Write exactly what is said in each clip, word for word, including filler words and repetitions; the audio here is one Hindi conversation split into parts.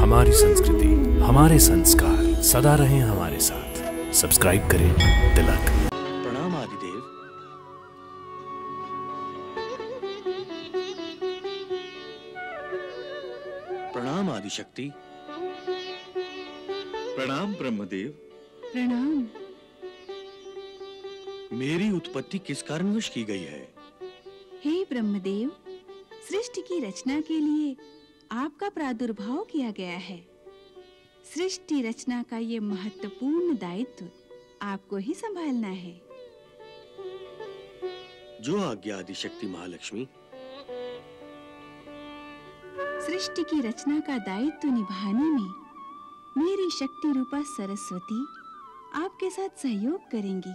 हमारी संस्कृति, हमारे संस्कार सदा रहें हमारे साथ। सब्सक्राइब करें तिलक। प्रणाम आदिदेव। प्रणाम आदिशक्ति। प्रणाम ब्रह्मदेव। प्रणाम। मेरी उत्पत्ति किस कारणवश की गई है? हे ब्रह्मदेव, सृष्टि की रचना के लिए आपका प्रादुर्भाव किया गया है। सृष्टि रचना का ये महत्वपूर्ण दायित्व आपको ही संभालना है। जो आज्ञा आदिशक्ति महालक्ष्मी। सृष्टि की रचना का दायित्व निभाने में मेरी शक्ति रूपा सरस्वती आपके साथ सहयोग करेंगी।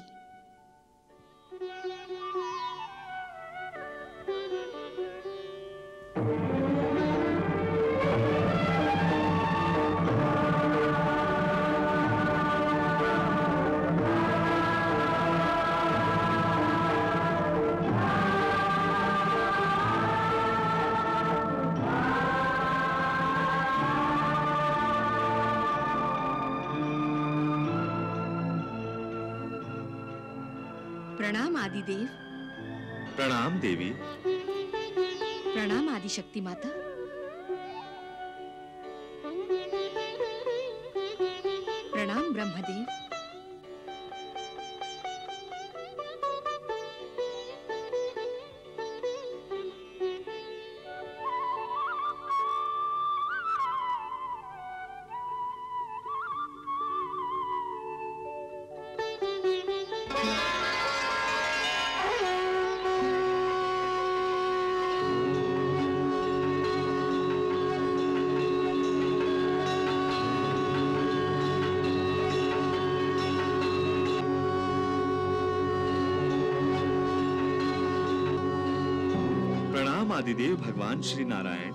प्रणाम आदिदेव। प्रणाम देवी। प्रणाम आदिशक्ति माता। प्रणाम ब्रह्मदेव। आदिदेव भगवान श्री नारायण।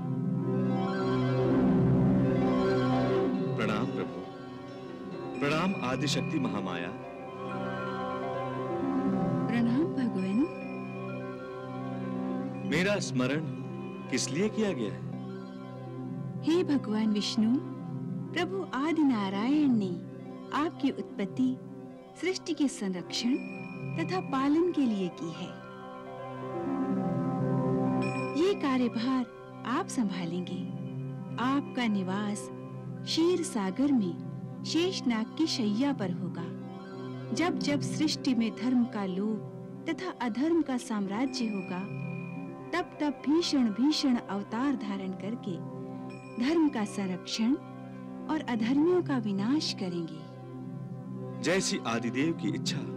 प्रणाम प्रभु। प्रणाम आदिशक्ति महामाया। प्रणाम भगवान। मेरा स्मरण किस लिए किया गया है? हे भगवान विष्णु, प्रभु आदि नारायण ने आपकी उत्पत्ति सृष्टि के संरक्षण तथा पालन के लिए की है। ये कार्यभार आप संभालेंगे। आपका निवास क्षीर सागर में शेषनाग की शैया पर होगा। जब जब सृष्टि में धर्म का लोभ तथा अधर्म का साम्राज्य होगा, तब तब भीषण भीषण अवतार धारण करके धर्म का संरक्षण और अधर्मियों का विनाश करेंगे। जैसी आदिदेव की इच्छा।